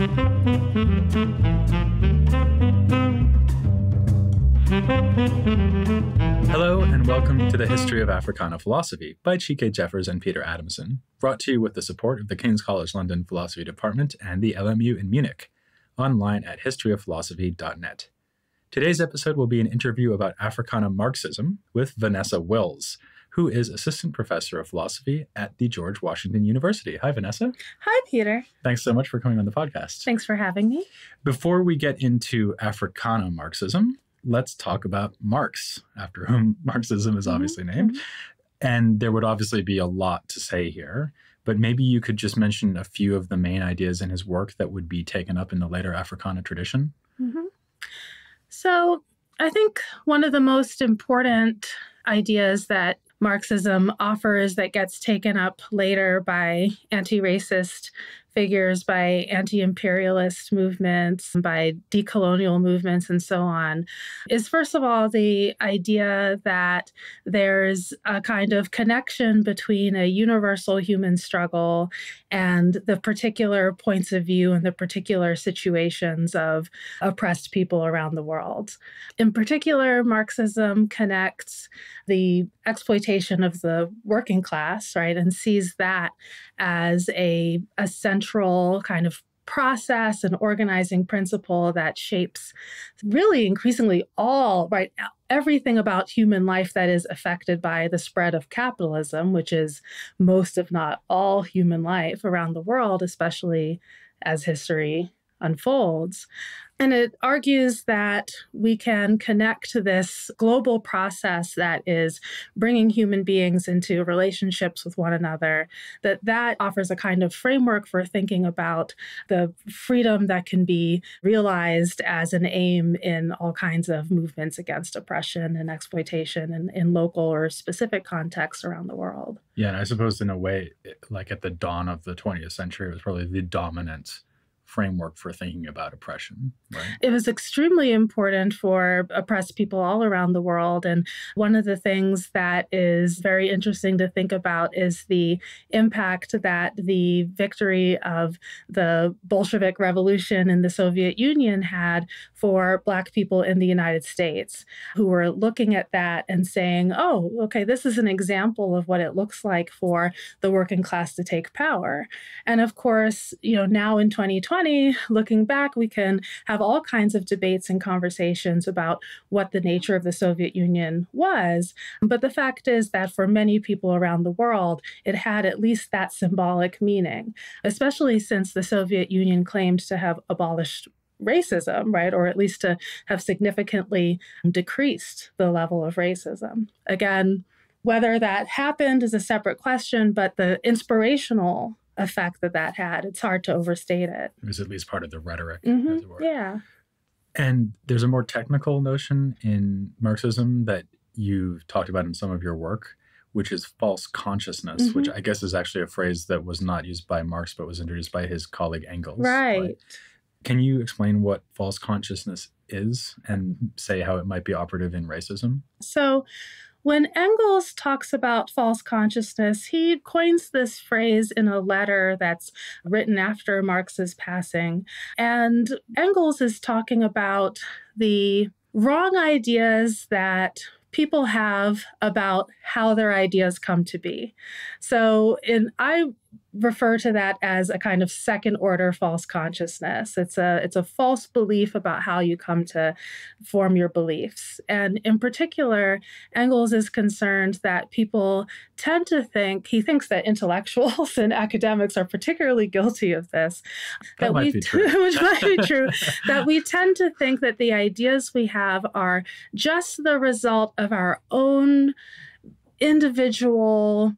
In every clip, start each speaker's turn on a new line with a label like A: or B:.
A: Hello, and welcome to the History of Africana Philosophy by Chike Jeffers and Peter Adamson, brought to you with the support of the King's College London Philosophy Department and the LMU in Munich, online at historyofphilosophy.net. Today's episode will be an interview about Africana Marxism with Vanessa Wills, who is Assistant Professor of Philosophy at the George Washington University. Hi, Vanessa.
B: Hi, Peter.
A: Thanks so much for coming on the podcast.
B: Thanks for having me.
A: Before we get into Africana Marxism, let's talk about Marx, after whom Marxism is obviously named. And there would obviously be a lot to say here, but maybe you could just mention a few of the main ideas in his work that would be taken up in the later Africana tradition.
B: So I think one of the most important ideas that Marxism offers that gets taken up later by anti-racist figures, by anti-imperialist movements, by decolonial movements, and so on, is first of all the idea that there's a kind of connection between a universal human struggle and the particular points of view and the particular situations of oppressed people around the world. In particular, Marxism connects the exploitation of the working class, right, and sees that as a central kind of process and organizing principle that shapes really increasingly everything about human life that is affected by the spread of capitalism, which is most, if not all, human life around the world, especially as history unfolds. And it argues that we can connect to this global process that is bringing human beings into relationships with one another, that offers a kind of framework for thinking about the freedom that can be realized as an aim in all kinds of movements against oppression and exploitation in local or specific contexts around the world.
A: Yeah, and I suppose in a way, like at the dawn of the 20th century, it was probably the dominant framework for thinking about oppression, right?
B: It was extremely important for oppressed people all around the world. And one of the things that is very interesting to think about is the impact that the victory of the Bolshevik Revolution in the Soviet Union had for Black people in the United States, who were looking at that and saying, oh, okay, this is an example of what it looks like for the working class to take power. And of course, now in 2020, looking back, we can have all kinds of debates and conversations about what the nature of the Soviet Union was. But the fact is that for many people around the world, it had at least that symbolic meaning, especially since the Soviet Union claimed to have abolished racism, right? Or at least to have significantly decreased the level of racism. Again, whether that happened is a separate question, but the inspirational effect that had, it's hard to overstate it.
A: It was at least part of the rhetoric, as it were.
B: Yeah.
A: And there's a more technical notion in Marxism that you've talked about in some of your work, which is false consciousness, which I guess is actually a phrase that was not used by Marx, but was introduced by his colleague Engels.
B: Right.
A: Can you explain what false consciousness is and say how it might be operative in racism?
B: So when Engels talks about false consciousness, he coins this phrase in a letter that's written after Marx's passing. And Engels is talking about the wrong ideas that people have about how their ideas come to be. So I refer to that as a kind of second order false consciousness. It's a false belief about how you come to form your beliefs. And in particular, Engels is concerned that people tend to think, he thinks that intellectuals and academics are particularly guilty of this.
A: That might be true.
B: Which might be true, that we tend to think that the ideas we have are just the result of our own individual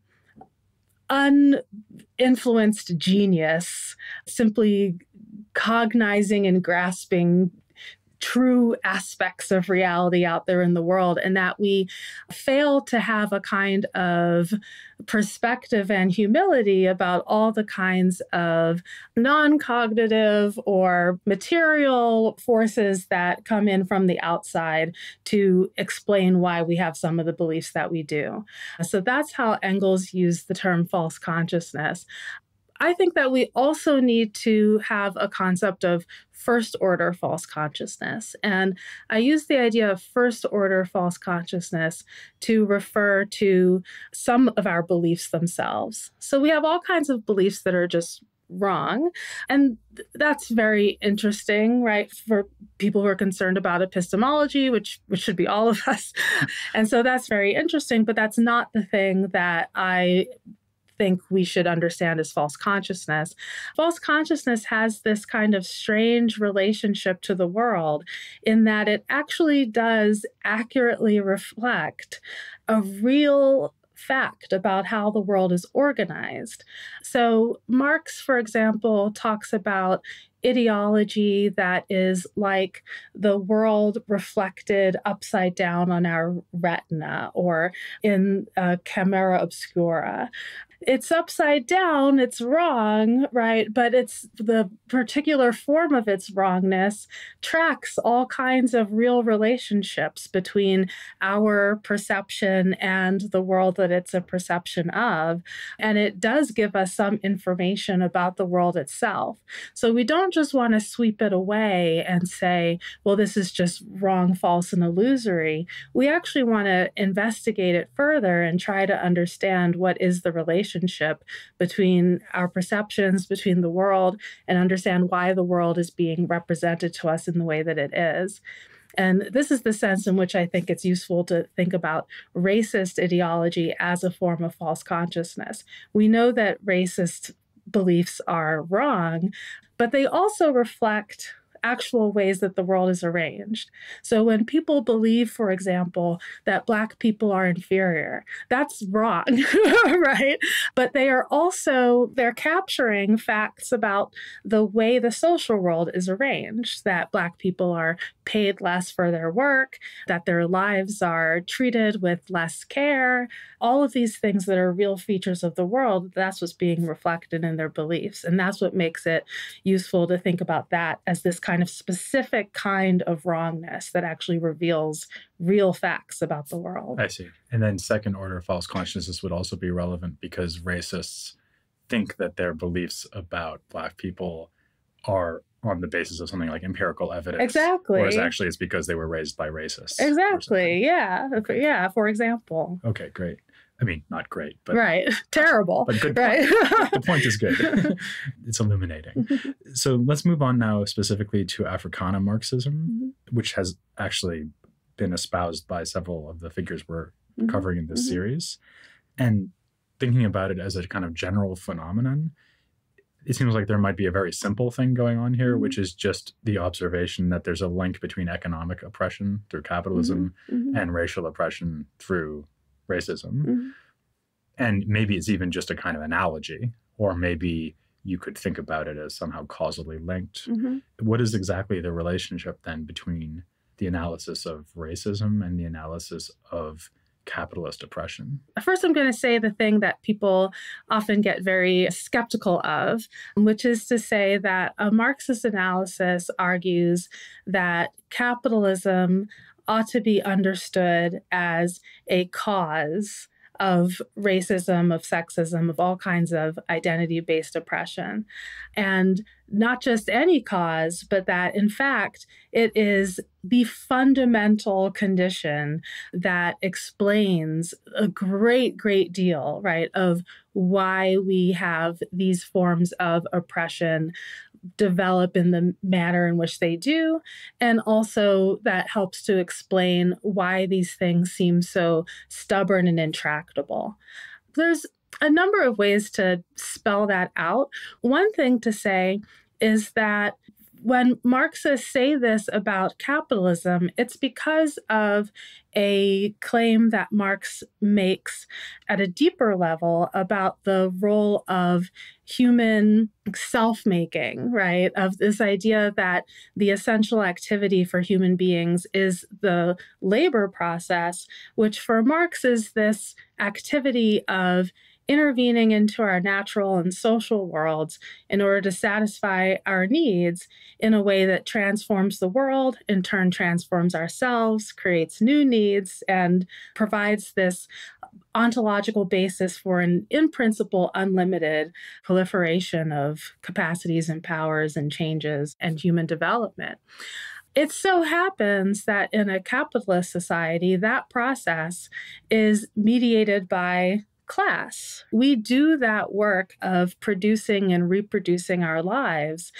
B: uninfluenced genius, simply cognizing and grasping true aspects of reality out there in the world, and that we fail to have a kind of perspective and humility about all the kinds of non-cognitive or material forces that come in from the outside to explain why we have some of the beliefs that we do. So that's how Engels used the term false consciousness. I think that we also need to have a concept of first order false consciousness. And I use the idea of first order false consciousness to refer to some of our beliefs themselves. So we have all kinds of beliefs that are just wrong. And that's very interesting, right? For people who are concerned about epistemology, which should be all of us. And so that's very interesting, but that's not the thing that I think we should understand as false consciousness. False consciousness has this kind of strange relationship to the world in that it actually does accurately reflect a real fact about how the world is organized. So Marx, for example, talks about ideology that is like the world reflected upside down on our retina or in a camera obscura. It's upside down, it's wrong, right? But it's the particular form of its wrongness tracks all kinds of real relationships between our perception and the world that it's a perception of. And it does give us some information about the world itself. So we don't just want to sweep it away and say, well, this is just wrong, false, and illusory. We actually want to investigate it further and try to understand what is the relationship between our perceptions, between the world, and understand why the world is being represented to us in the way that it is. And this is the sense in which I think it's useful to think about racist ideology as a form of false consciousness. We know that racist beliefs are wrong, but they also reflect actual ways that the world is arranged. So when people believe, for example, that Black people are inferior, that's wrong, right? But they're capturing facts about the way the social world is arranged, that Black people are paid less for their work, that their lives are treated with less care, all of these things that are real features of the world, that's what's being reflected in their beliefs. And that's what makes it useful to think about that as this kind of specific kind of wrongness that actually reveals real facts about the world.
A: I see. And then second order false consciousness would also be relevant because racists think that their beliefs about Black people are on the basis of something like empirical evidence.
B: Exactly.
A: Whereas actually it's because they were raised by racists.
B: Exactly. Yeah. Yeah. For example.
A: Okay, great. I mean, not great, but
B: right. Terrible.
A: But good.
B: Right.
A: The point is good. It's illuminating. So let's move on now specifically to Africana Marxism, which has actually been espoused by several of the figures we're covering in this series. And thinking about it as a kind of general phenomenon, it seems like there might be a very simple thing going on here, which is just the observation that there's a link between economic oppression through capitalism and racial oppression through racism. And maybe it's even just a kind of analogy, or maybe you could think about it as somehow causally linked. What is exactly the relationship then between the analysis of racism and the analysis of capitalist oppression?
B: First, I'm going to say the thing that people often get very skeptical of, which is to say that a Marxist analysis argues that capitalism ought to be understood as a cause of racism, of sexism, of all kinds of identity-based oppression. And not just any cause, but that in fact, it is the fundamental condition that explains a great, great deal, right, of why we have these forms of oppression develop in the manner in which they do. And also that helps to explain why these things seem so stubborn and intractable. There's a number of ways to spell that out. One thing to say is that when Marxists say this about capitalism, it's because of a claim that Marx makes at a deeper level about the role of human self-making, right? Of this idea that the essential activity for human beings is the labor process, which for Marx is this activity of intervening into our natural and social worlds in order to satisfy our needs in a way that transforms the world, in turn transforms ourselves, creates new needs, and provides this ontological basis for an, in principle, unlimited proliferation of capacities and powers and changes and human development. It so happens that in a capitalist society, that process is mediated by class. We do that work of producing and reproducing our lives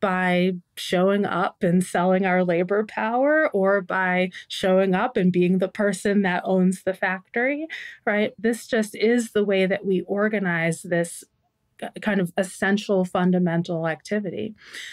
B: by showing up and selling our labor power, or by showing up and being the person that owns the factory, right? This just is the way that we organize this kind of essential fundamental activity.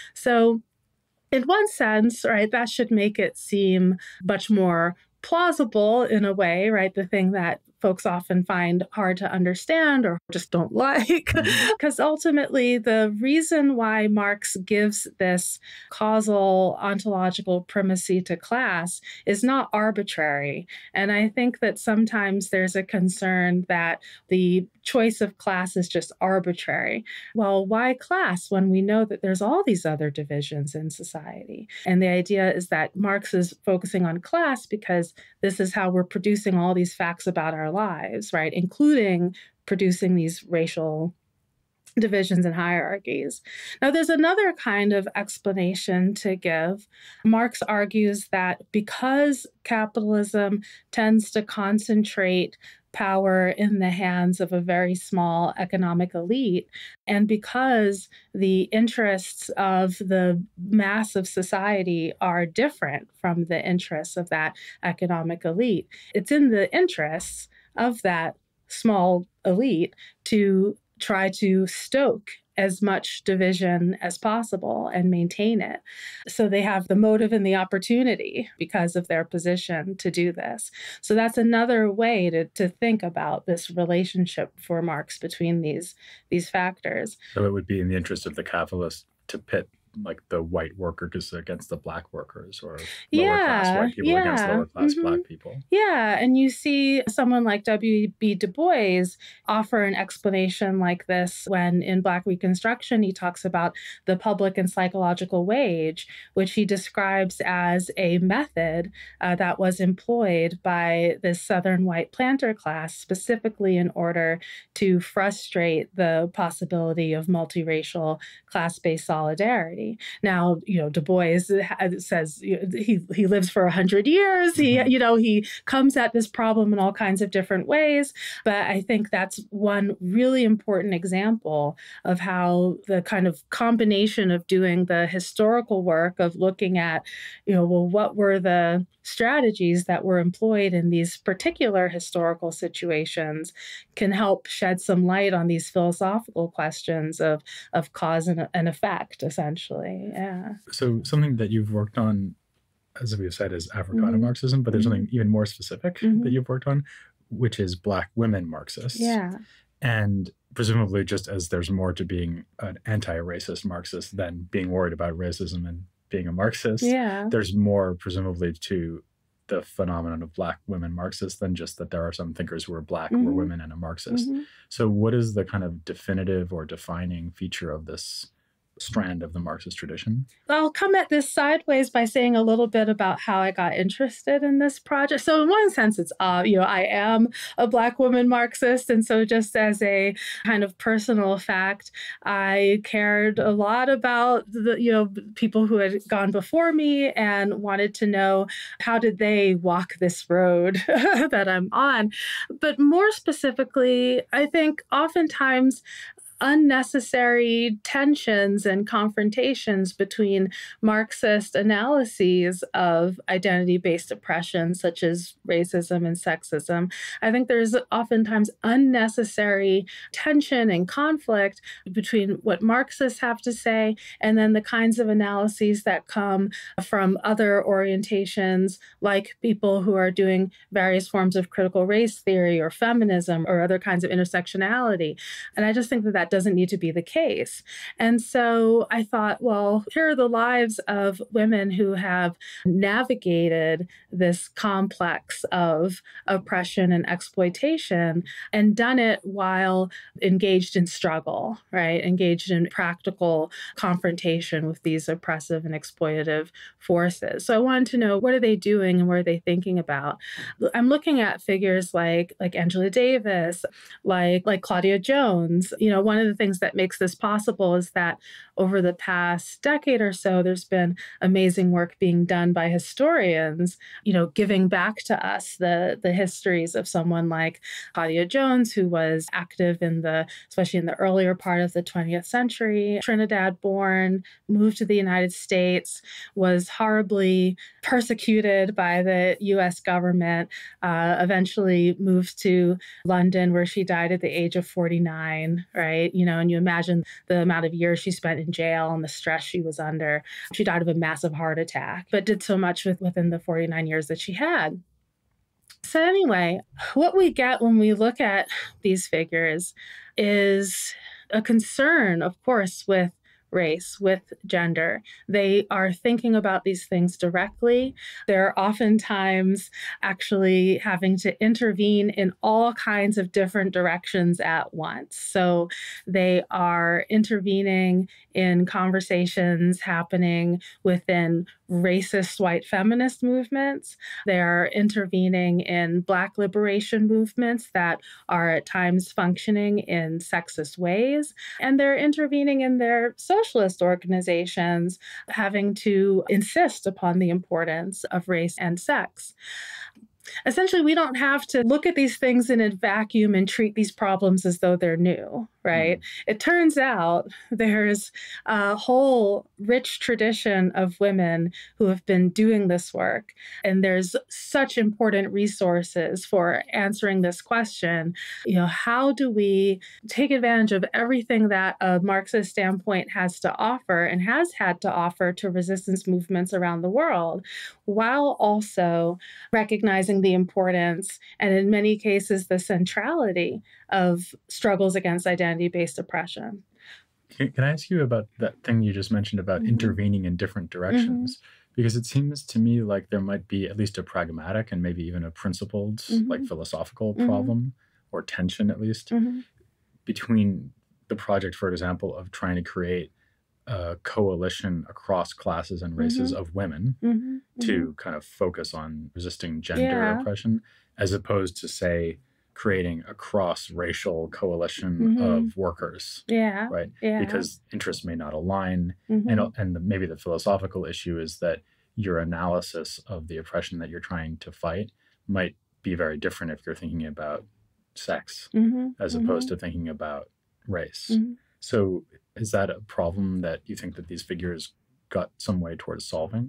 B: So in one sense, right, that should make it seem much more plausible in a way, right? The thing that folks often find hard to understand or just don't like. Because ultimately, the reason why Marx gives this causal ontological primacy to class is not arbitrary. And I think that sometimes there's a concern that the choice of class is just arbitrary. Well, why class when we know that there's all these other divisions in society? And the idea is that Marx is focusing on class because this is how we're producing all these facts about our lives, right? Including producing these racial divisions and hierarchies. Now, there's another kind of explanation to give. Marx argues that because capitalism tends to concentrate power in the hands of a very small economic elite, and because the interests of the mass of society are different from the interests of that economic elite, it's in the interests of that small elite to try to stoke as much division as possible and maintain it. So they have the motive and the opportunity because of their position to do this. So that's another way to think about this relationship for Marx between these factors.
A: So it would be in the interest of the capitalist to pit like the white workers against the black workers, or lower class white people against lower class black people.
B: Yeah, and you see someone like W.B. Du Bois offer an explanation like this when in Black Reconstruction he talks about the public and psychological wage, which he describes as a method that was employed by the Southern white planter class specifically in order to frustrate the possibility of multiracial class-based solidarity. Now, Du Bois says he lives for 100 years. He comes at this problem in all kinds of different ways. But I think that's one really important example of how the kind of combination of doing the historical work of looking at, what were the strategies that were employed in these particular historical situations can help shed some light on these philosophical questions of cause and effect, essentially. Yeah.
A: So something that you've worked on, as we've said, is Africana Marxism, but there's something even more specific that you've worked on, which is Black women Marxists.
B: Yeah.
A: And presumably just as there's more to being an anti-racist Marxist than being worried about racism and being a Marxist, there's more presumably to the phenomenon of Black women Marxists than just that there are some thinkers who are Black, who are women, and a Marxist. So what is the kind of definitive or defining feature of this strand of the Marxist tradition?
B: I'll come at this sideways by saying a little bit about how I got interested in this project. So in one sense, it's, I am a Black woman Marxist. And so just as a kind of personal fact, I cared a lot about the, people who had gone before me and wanted to know how did they walk this road that I'm on. But more specifically, I think oftentimes unnecessary tensions and confrontations between Marxist analyses of identity-based oppression, such as racism and sexism. I think there's oftentimes unnecessary tension and conflict between what Marxists have to say and then the kinds of analyses that come from other orientations, like people who are doing various forms of critical race theory or feminism or other kinds of intersectionality. And I just think that that doesn't need to be the case. And so I thought, well, here are the lives of women who have navigated this complex of oppression and exploitation and done it while engaged in struggle, right? Engaged in practical confrontation with these oppressive and exploitative forces. So I wanted to know, what are they doing and what are they thinking about? I'm looking at figures like Angela Davis, like Claudia Jones. One of the things that makes this possible is that over the past decade or so, there's been amazing work being done by historians, giving back to us the histories of someone like Claudia Jones, who was active especially in the earlier part of the 20th century, Trinidad born, moved to the United States, was horribly persecuted by the US government, eventually moved to London, where she died at the age of 49, right? And you imagine the amount of years she spent in jail and the stress she was under. She died of a massive heart attack, but did so much within the 49 years that she had. So anyway, what we get when we look at these figures is a concern, of course, with race, with gender. They are thinking about these things directly. They're oftentimes actually having to intervene in all kinds of different directions at once. So they are intervening in conversations happening within racist white feminist movements. They're intervening in Black liberation movements that are at times functioning in sexist ways. And they're intervening in their socialist organizations, having to insist upon the importance of race and sex. Essentially, we don't have to look at these things in a vacuum and treat these problems as though they're new, right? It turns out there's a whole rich tradition of women who have been doing this work, and there's such important resources for answering this question. How do we take advantage of everything that a Marxist standpoint has to offer and has had to offer to resistance movements around the world, while also recognizing the importance and, in many cases, the centrality of struggles against identity-based oppression.
A: Can I ask you about that thing you just mentioned about intervening in different directions? Because it seems to me like there might be at least a pragmatic and maybe even a principled, philosophical problem or tension, at least, between the project, for example, of trying to create a coalition across classes and races of women to kind of focus on resisting gender oppression, as opposed to, say, creating a cross-racial coalition of workers, right? Because interests may not align, and maybe the philosophical issue is that your analysis of the oppression that you're trying to fight might be very different if you're thinking about sex as opposed to thinking about race. So is that a problem that you think that these figures got some way towards solving?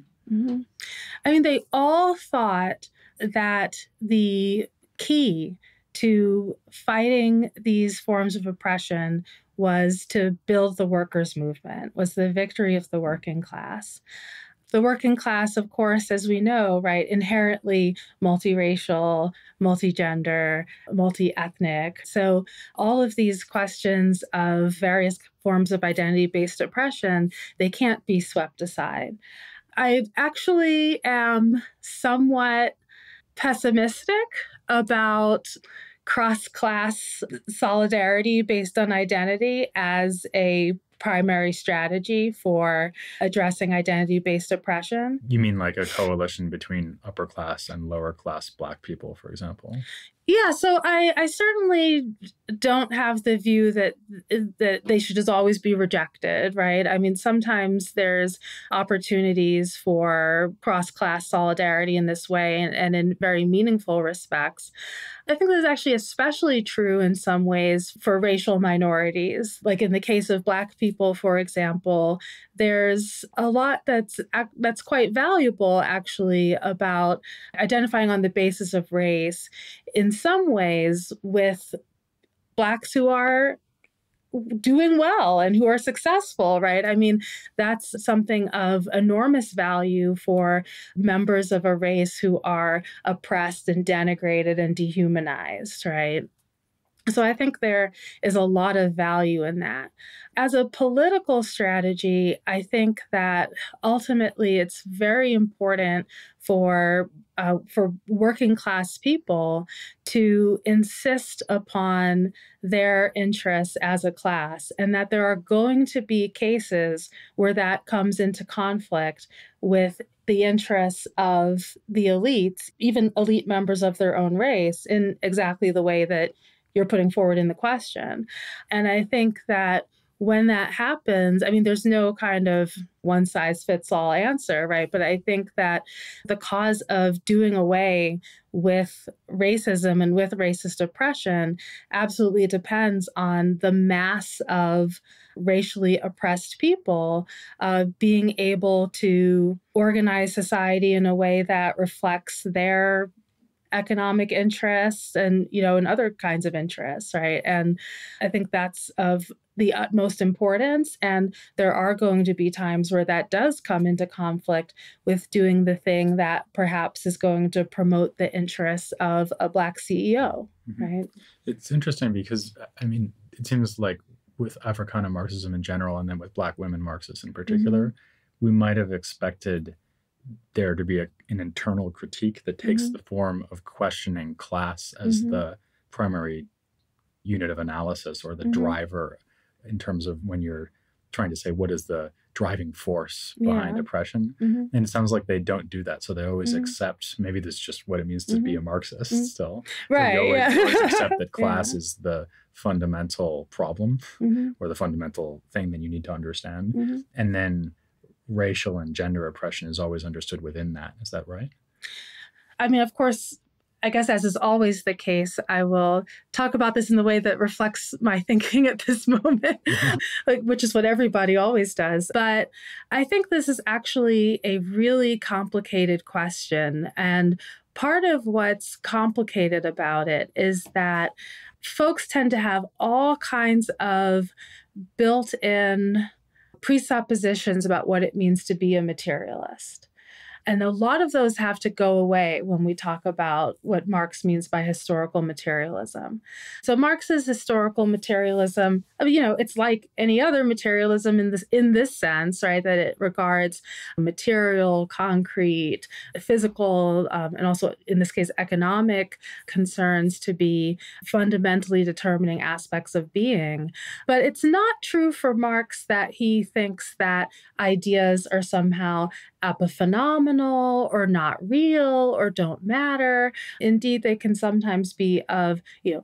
B: I mean, they all thought that the key to fighting these forms of oppression was to build the workers' movement, was the victory of the working class. The working class, of course, as we know, right, inherently multiracial, multigender, multi-ethnic. So all of these questions of various forms of identity-based oppression, they can't be swept aside. I actually am somewhat pessimistic about cross-class solidarity based on identity as a primary strategy for addressing identity-based oppression.
A: You mean like a coalition between upper class and lower class Black people, for example?
B: Yeah, so I certainly don't have the view that they should just always be rejected, right? I mean, sometimes there's opportunities for cross-class solidarity in this way and in very meaningful respects. I think that's actually especially true in some ways for racial minorities. Like in the case of Black people, for example, there's a lot that's quite valuable, actually, about identifying on the basis of race, in some ways with Blacks who are doing well and who are successful, right? I mean, that's something of enormous value for members of a race who are oppressed and denigrated and dehumanized, right? So I think there is a lot of value in that. As a political strategy, I think that ultimately it's very important for working class people to insist upon their interests as a class, and that there are going to be cases where that comes into conflict with the interests of the elites, even elite members of their own race, in exactly the way that you're putting forward in the question. And I think that when that happens, I mean, there's no kind of one size fits all answer, right? But I think that the cause of doing away with racism and with racist oppression absolutely depends on the mass of racially oppressed people being able to organize society in a way that reflects their economic interests and other kinds of interests, right? And I think that's of the utmost importance, and there are going to be times where that does come into conflict with doing the thing that perhaps is going to promote the interests of a Black CEO, right?
A: It's interesting because, I mean, it seems like with Africana Marxism in general, and then with Black women Marxists in particular, we might have expected there to be an internal critique that takes the form of questioning class as the primary unit of analysis, or the driver, in terms of when you're trying to say what is the driving force behind oppression. And it sounds like they don't do that. So they always accept, maybe this is just what it means to be a Marxist still.
B: Right.
A: They always accept that class is the fundamental problem or the fundamental thing that you need to understand. And then racial and gender oppression is always understood within that. Is that right?
B: I mean, of course, I guess as is always the case, I will talk about this in the way that reflects my thinking at this moment, which is what everybody always does. But I think this is actually a really complicated question. And part of what's complicated about it is that folks tend to have all kinds of built-in presuppositions about what it means to be a materialist. And a lot of those have to go away when we talk about what Marx means by historical materialism. So Marx's historical materialism, it's like any other materialism in this sense, right? That it regards material, concrete, physical, and also in this case, economic concerns to be fundamentally determining aspects of being. But it's not true for Marx that he thinks that ideas are somehow epiphenomenal or not real or don't matter. Indeed, they can sometimes be of,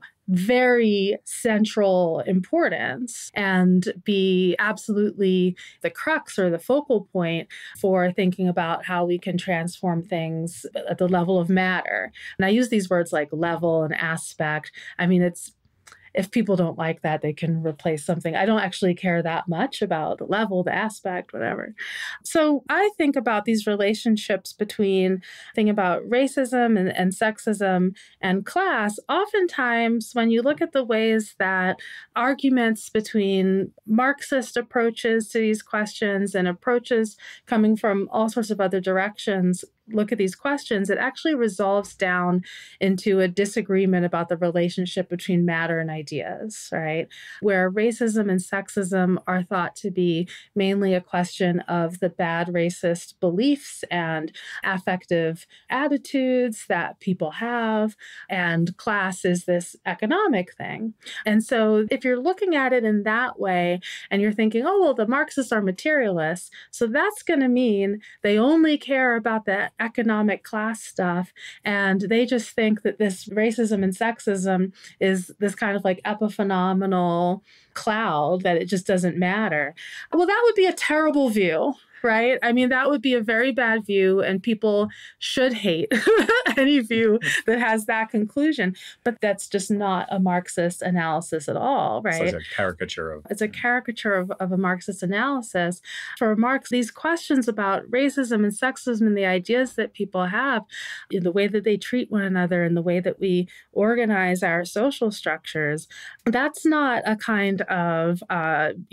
B: very central importance and be absolutely the crux or the focal point for thinking about how we can transform things at the level of matter. And I use these words like level and aspect. I mean, if people don't like that, they can replace something. I don't actually care that much about the level, the aspect, whatever. So I think about these relationships thinking about racism and sexism and class. Oftentimes, when you look at the ways that arguments between Marxist approaches to these questions and approaches coming from all sorts of other directions look at these questions, it actually resolves down into a disagreement about the relationship between matter and ideas, right? Where racism and sexism are thought to be mainly a question of the bad racist beliefs and affective attitudes that people have, and class is this economic thing. And so if you're looking at it in that way and you're thinking, oh, well, the Marxists are materialists, so that's going to mean they only care about the economic class stuff, and they just think that this racism and sexism is this kind of like epiphenomenal cloud that it just doesn't matter. Well, that would be a terrible view, right? I mean, that would be a very bad view, and people should hate any view that has that conclusion. But that's just not a Marxist analysis at all, right?
A: It's like a caricature of...
B: It's a caricature of a Marxist analysis. For Marx, these questions about racism and sexism and the ideas that people have, in the way that they treat one another and the way that we organize our social structures, that's not a kind of,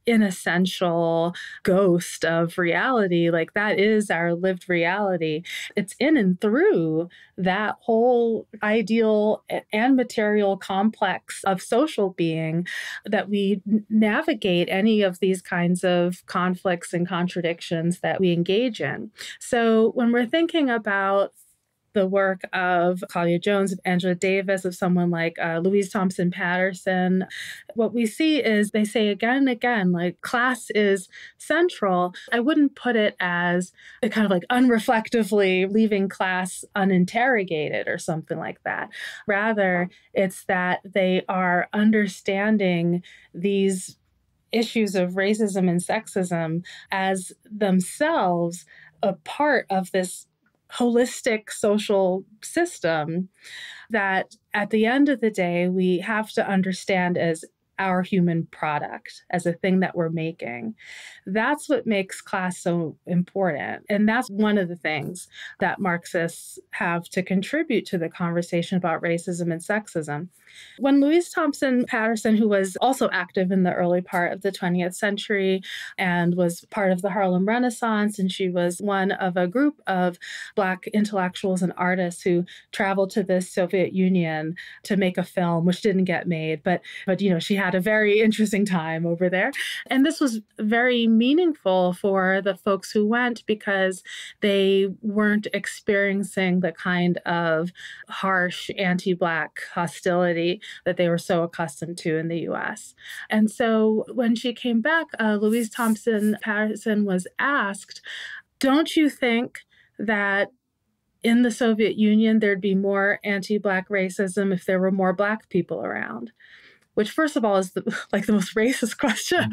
B: inessential ghost of reality. Like that is our lived reality. It's in and through that whole ideal and material complex of social being that we navigate any of these kinds of conflicts and contradictions that we engage in. So when we're thinking about the work of Collier Jones, of Angela Davis, of someone like Louise Thompson Patterson, what we see is they say again and again, like class is central. I wouldn't put it as a kind of like unreflectively leaving class uninterrogated or something like that. Rather, it's that they are understanding these issues of racism and sexism as themselves a part of this holistic social system that at the end of the day, we have to understand as our human product, as a thing that we're making. That's what makes class so important. And that's one of the things that Marxists have to contribute to the conversation about racism and sexism. When Louise Thompson Patterson, who was also active in the early part of the 20th century and was part of the Harlem Renaissance, and she was one of a group of Black intellectuals and artists who traveled to the Soviet Union to make a film, which didn't get made, but she had a very interesting time over there. And this was very meaningful for the folks who went because they weren't experiencing the kind of harsh anti-Black hostility that they were so accustomed to in the US. And so when she came back, Louise Thompson Patterson was asked, don't you think that in the Soviet Union there'd be more anti-Black racism if there were more Black people around? Which, first of all, is the most racist question.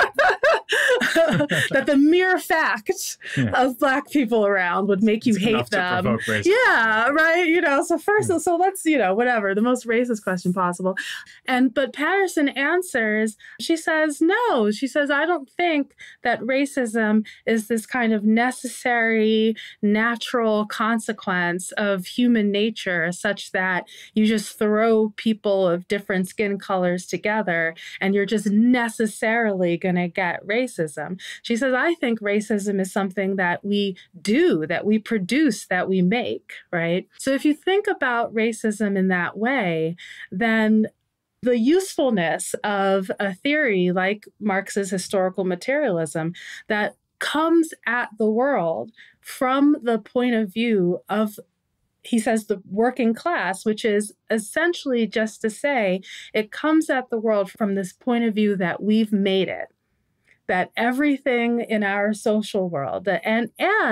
B: That the mere fact of Black people around would make you hate them. Yeah, right. So let's, whatever, the most racist question possible. But Patterson answers, she says, no. She says, I don't think that racism is this kind of necessary, natural consequence of human nature such that you just throw people of different skin colors together and you're just necessarily going to get racism. She says, I think racism is something that we do, that we produce, that we make, right? So if you think about racism in that way, then the usefulness of a theory like Marx's historical materialism that comes at the world from the point of view of, he says, the working class, which is essentially just to say it comes at the world from this point of view that we've made it, that everything in our social world, and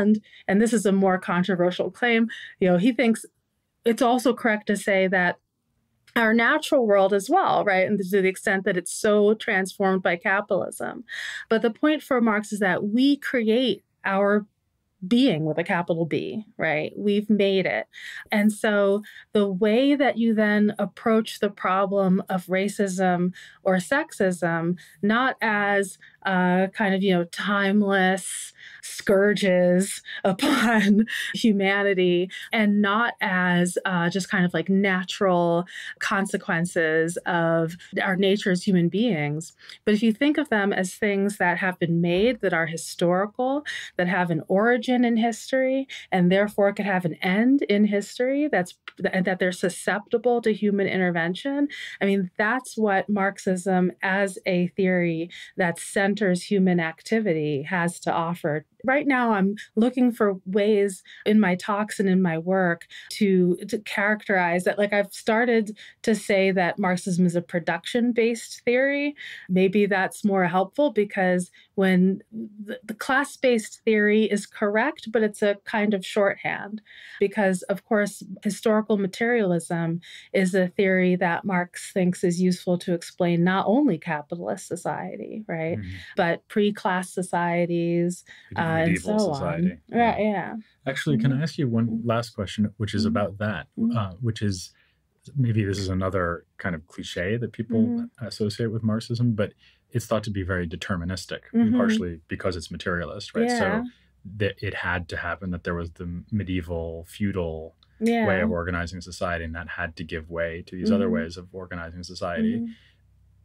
B: this is a more controversial claim, he thinks it's also correct to say that our natural world as well, right? And to the extent that it's so transformed by capitalism. But the point for Marx is that we create our being with a capital B, right? We've made it. And so the way that you then approach the problem of racism or sexism, not as kind of, timeless scourges upon humanity, and not as just kind of like natural consequences of our nature as human beings. But if you think of them as things that have been made, that are historical, that have an origin in history, and therefore could have an end in history, that they're susceptible to human intervention, I mean, that's what Marxism as a theory that centers human activity has to offer. Right now, I'm looking for ways in my talks and in my work to characterize that. Like, I've started to say that Marxism is a production-based theory. Maybe that's more helpful because when the class-based theory is correct, but it's a kind of shorthand because, of course, historical materialism is a theory that Marx thinks is useful to explain not only capitalist society, right, but pre-class societies, and so
A: society.
B: on. Right, yeah.
A: Actually, can I ask you one last question, which is about that, which is, maybe this is another kind of cliche that people associate with Marxism, but it's thought to be very deterministic, partially because it's materialist, right?
B: Yeah.
A: So that it had to happen, that there was the medieval feudal way of organizing society, and that had to give way to these other ways of organizing society.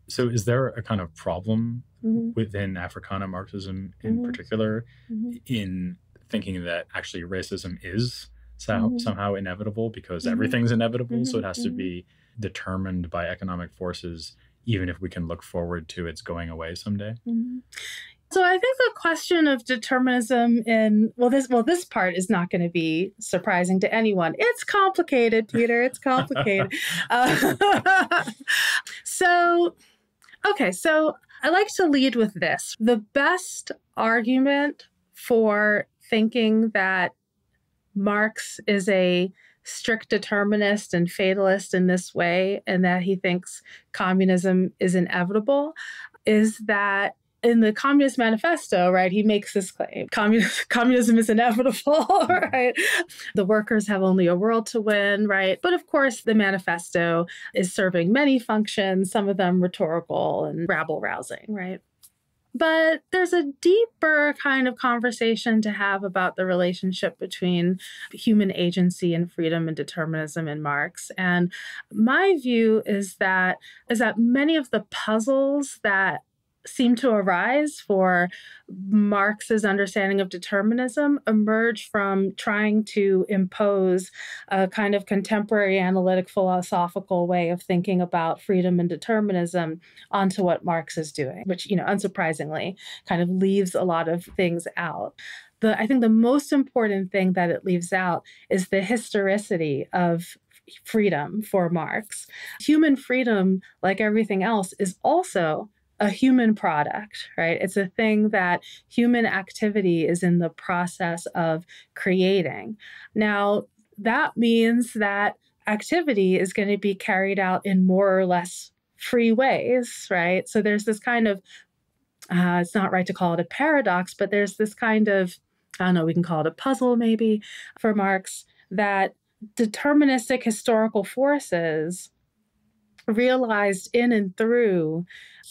A: So is there a kind of problem
B: Mhm.
A: within Africana Marxism in
B: Mhm.
A: particular
B: Mhm.
A: in thinking that actually racism is
B: Mhm.
A: somehow inevitable because
B: Mhm.
A: everything's inevitable? So it
B: Mhm.
A: has to
B: Mhm.
A: be determined by economic forces, even if we can look forward to its going away someday?
B: Mhm. So I think the question of determinism in this part is not going to be surprising to anyone. It's complicated, Peter. It's complicated. Uh, so so I like to lead with this. The best argument for thinking that Marx is a strict determinist and fatalist in this way, and that he thinks communism is inevitable, is that in the Communist Manifesto, right, he makes this claim communism is inevitable, right? The workers have only a world to win, right? But of course, the manifesto is serving many functions, some of them rhetorical and rabble rousing, right? But there's a deeper kind of conversation to have about the relationship between human agency and freedom and determinism in Marx. And my view is that many of the puzzles that seem to arise for Marx's understanding of determinism emerge from trying to impose a kind of contemporary analytic philosophical way of thinking about freedom and determinism onto what Marx is doing, which, unsurprisingly, kind of leaves a lot of things out. I think the most important thing that it leaves out is the historicity of freedom for Marx. Human freedom, like everything else, is also a human product, right? It's a thing that human activity is in the process of creating. Now, that means that activity is going to be carried out in more or less free ways, right? So there's this kind of, it's not right to call it a paradox, but there's this kind of, I don't know, we can call it a puzzle maybe for Marx, that deterministic historical forces realized in and through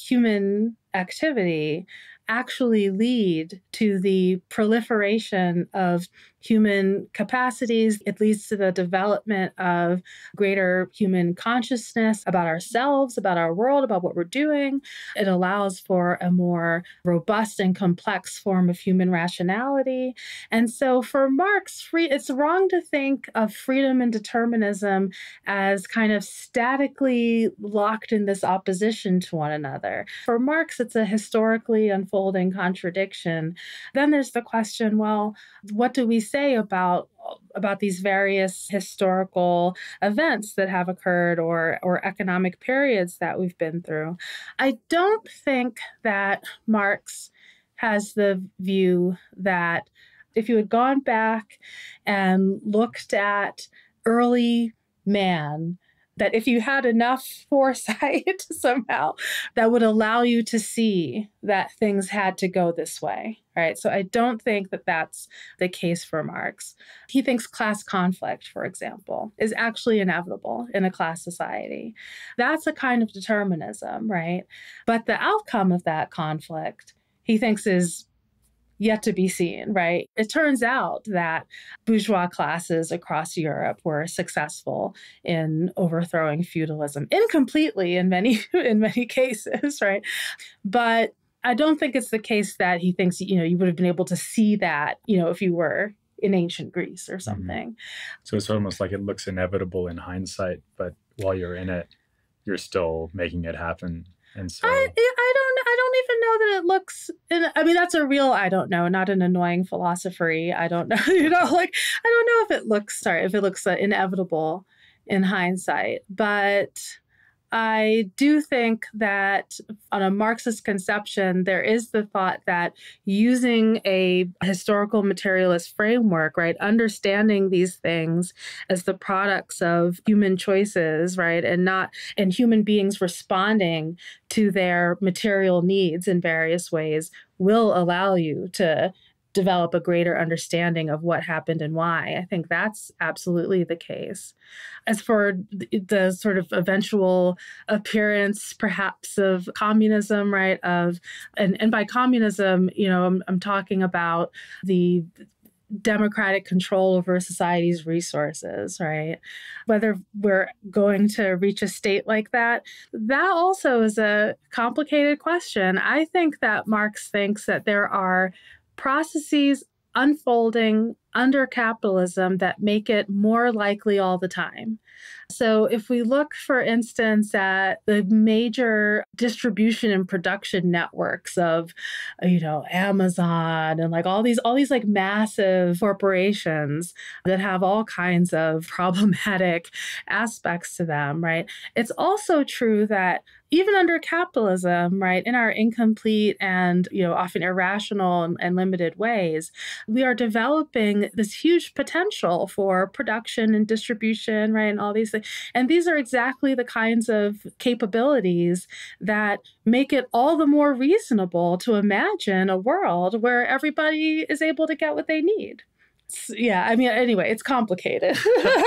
B: human activity actually lead to the proliferation of human capacities. It leads to the development of greater human consciousness about ourselves, about our world, about what we're doing. It allows for a more robust and complex form of human rationality. And so for Marx, it's wrong to think of freedom and determinism as kind of statically locked in this opposition to one another. For Marx, it's a historically unfolding contradiction. Then there's the question, well, what do we say about these various historical events that have occurred or economic periods that we've been through? I don't think that Marx has the view that if you had gone back and looked at early man, that if you had enough foresight somehow, that would allow you to see that things had to go this way, right? So I don't think that that's the case for Marx. He thinks class conflict, for example, is actually inevitable in a class society. That's a kind of determinism, right? But the outcome of that conflict, he thinks, is yet to be seen, right? It turns out that bourgeois classes across Europe were successful in overthrowing feudalism incompletely in many in many cases, right? But I don't think it's the case that he thinks, you would have been able to see that, if you were in ancient Greece or something.
A: So it's almost like it looks inevitable in hindsight, but while you're in it, you're still making it happen. And so
B: I don't even know that it looks. I mean, that's a real I don't know, not an annoying philosophy. I don't know, like I don't know if it looks inevitable in hindsight, but I do think that on a Marxist conception, there is the thought that using a historical materialist framework, right, understanding these things as the products of human choices, right, and human beings responding to their material needs in various ways will allow you to develop a greater understanding of what happened and why. I think that's absolutely the case. As for the sort of eventual appearance, perhaps, of communism, right? And by communism, I'm talking about the democratic control over society's resources, right? Whether we're going to reach a state like that, that also is a complicated question. I think that Marx thinks that there are processes unfolding under capitalism that make it more likely all the time. So if we look, for instance, at the major distribution and production networks of, Amazon and like all these like massive corporations that have all kinds of problematic aspects to them, right? It's also true that even under capitalism, right, in our incomplete and, often irrational and limited ways, we are developing this huge potential for production and distribution, right, and all these things. And these are exactly the kinds of capabilities that make it all the more reasonable to imagine a world where everybody is able to get what they need. Anyway, it's complicated.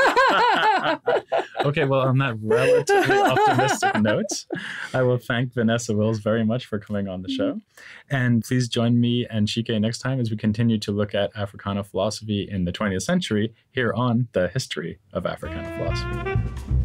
A: Okay, well, on that relatively optimistic note, I will thank Vanessa Wills very much for coming on the show. And please join me and Chike next time as we continue to look at Africana philosophy in the 20th century here on the History of Africana Philosophy.